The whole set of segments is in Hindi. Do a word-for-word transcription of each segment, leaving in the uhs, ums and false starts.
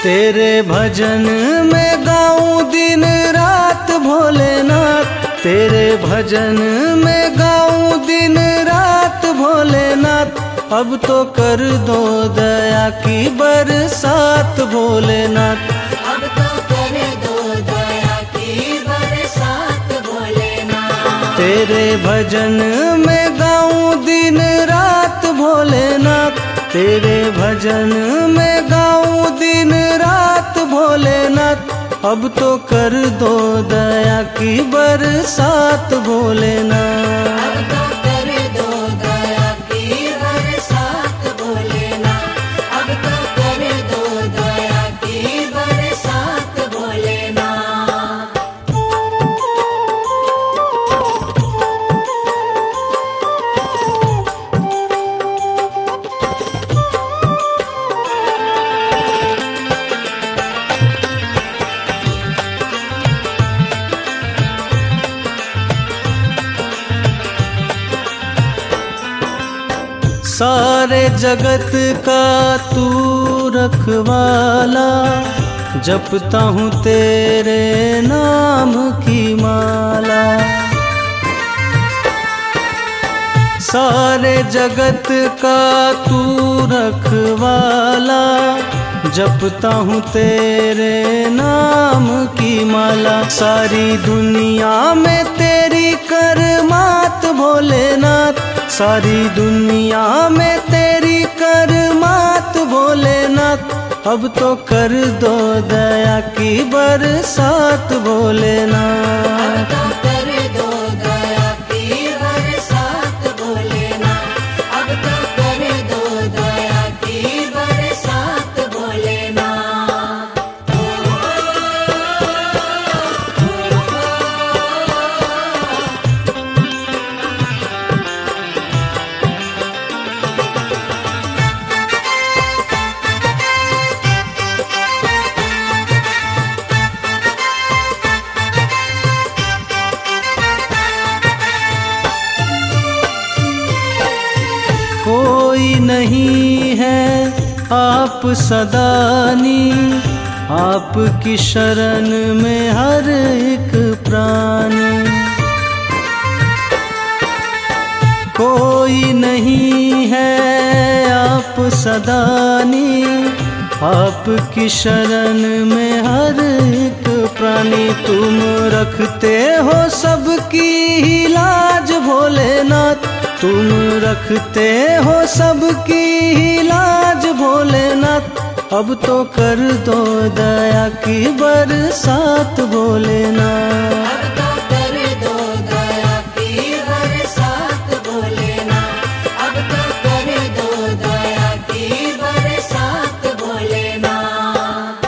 तेरे भजन में गाऊं दिन रात भोलेनाथ, तेरे भजन में गाऊं दिन रात भोलेनाथ। अब तो कर दो दया की बरसात भोलेनाथ, अब तो कर दो दया की बरसात भोलेनाथ। तेरे भजन में गाऊं दिन रात भोलेनाथ, तेरे भजन में गाऊं दिन रात भोलेनाथ। अब तो कर दो दया की बरसात भोलेनाथ, अब तो कर दो दया की बरसात भोलेनाथ, अब तो कर दो दया की बरसात भोलेनाथ। सारे जगत का तू रखवाला, जपता हूँ तेरे नाम की माला। सारे जगत का तू रखवाला, जपता हूँ तेरे नाम की माला। सारी दुनिया में तेरी करमात भोलेनाथ, सारी दुनिया में तेरी करमात भोलेनाथ। अब तो कर दो दया की बरसात भोलेनाथ, अब तो कर दो दया की बरसात भोलेनाथ, अब तो कर दो दया की बरसात भोलेनाथ। कोई नहीं है आप सदानी, आपकी शरण में हर एक प्राणी। कोई नहीं है आप सदानी, आपकी शरण में हर एक प्राणी। तुम रखते हो सबकी ही लाज भोलेनाथ, तुम रखते हो सबकी ही लाज भोलेनाथ। अब तो कर दो दया की बरसात भोलेनाथ, अब तो कर दो दया की बरसात भोलेनाथ, अब तो कर दो दया की बरसात भोलेनाथ।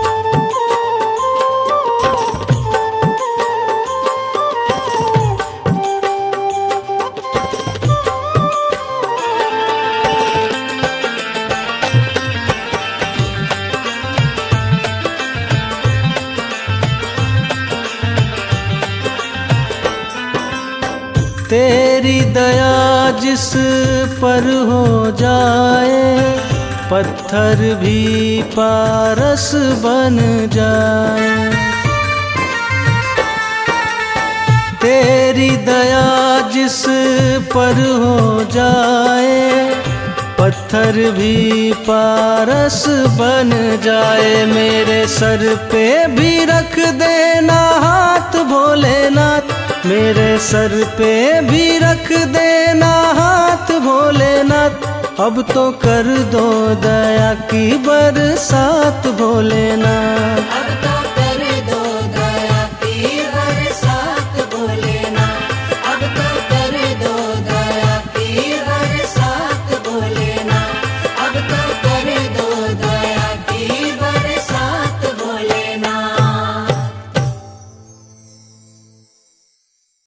तेरी दया जिस पर हो जाए, पत्थर भी पारस बन जाए। तेरी दया जिस पर हो जाए, पत्थर भी पारस बन जाए। मेरे सर पे भी रख देना हाथ भोलेनाथ, मेरे सर पे भी रख देना हाथ भोलेनाथ। अब तो कर दो दया की बरसात भोलेनाथ, अब तो